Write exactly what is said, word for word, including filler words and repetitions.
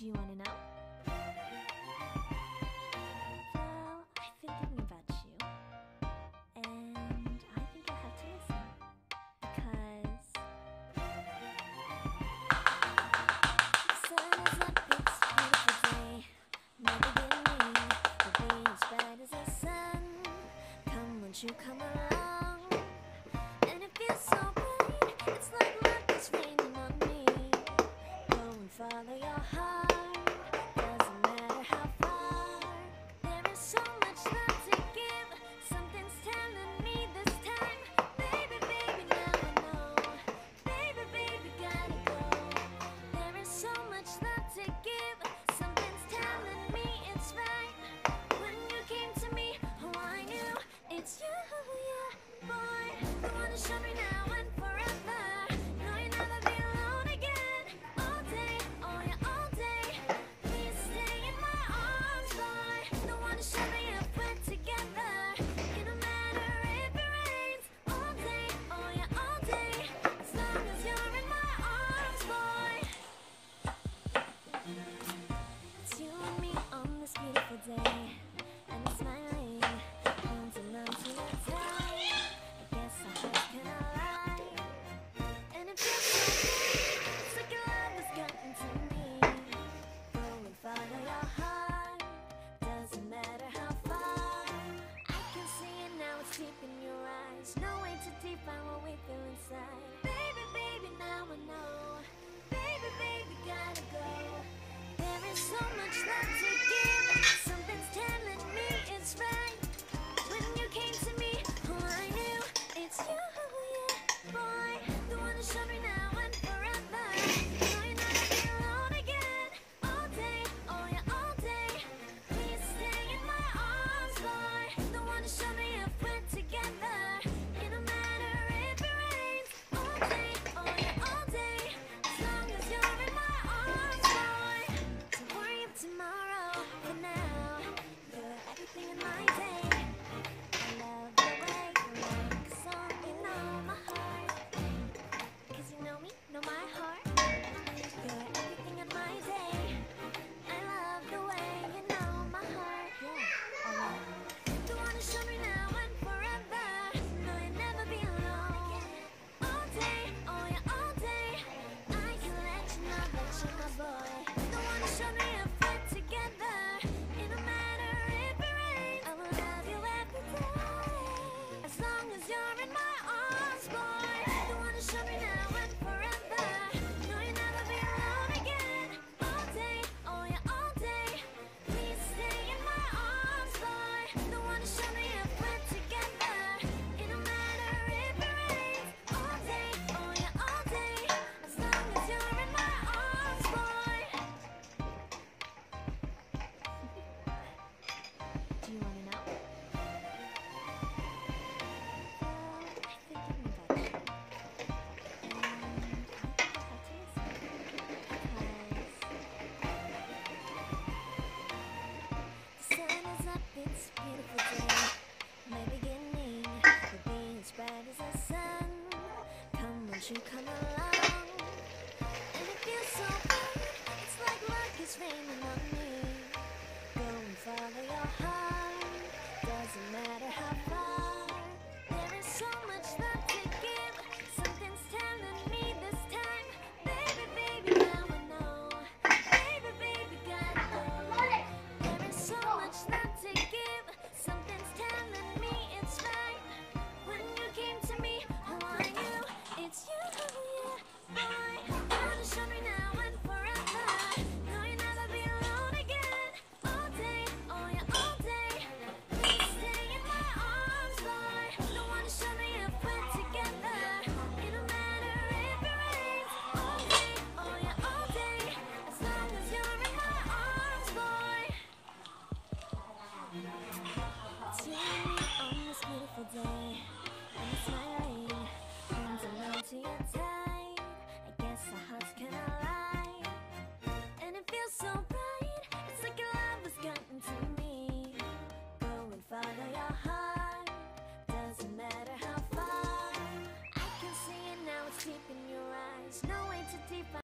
Do you want to know? Well, I've been thinking about you, and I think you'll have to listen, because the sun is up, it's a beautiful day, no beginning, will be as bright as the sun. Come, won't you come along, and it feels so bright, it's like luck is raining on me. Go and follow your heart. It's you, yeah, boy. You wanna show me now and forever. No, you'll never be alone again. All day, oh yeah, all day. Please stay in my arms, boy. Don't wanna show me if we're together. It don't matter if it rains. All day, oh yeah, all day. As long as you're in my arms, boy. It's you and me on this beautiful day, and it's smiling. Deep in your eyes, no way to define what we feel inside. Baby, baby, now I know. Baby, baby, gotta go. There is so much love to give. Something's telling me it's right. When you came to me, oh, I knew it's you, yeah, boy. The one to show me now and forever. No, you're not be alone again. All day, oh yeah, all day. Please stay in my arms, boy. The one to show me if we're together. It don't matter if it rains. All day, oh yeah, all day. As long as you're in my arms, boy. Don't worry of tomorrow. For now, you're everything in my day. I love the way you make a song, you know my heart. Cause you know me, know my heart. You're everything in my day. I love the way you know my heart. Yeah, alright. The one to show me now and forever. No, you'll never be alone. All day, oh yeah, all day. I can let you know that you're my boy. The one to show me if we're together. It don't matter if it rains. I will love you every day. As long as you're in my arms, boy. The one to show me now and forever. No, you'll never be alone again. All day, oh yeah, all day. Please stay in my arms, boy. The one to show me if we're together. It don't matter if it rains. All day, oh yeah, all day. As long as you're in my arms, boy. Do you want to know? Well, I've been thinking about you, and I think you'll have to listen, because the sun is up, it's a beautiful day. My beginning will be as bright as the sun. Come, won't you come along? And it feels so bright, it's like luck is raining on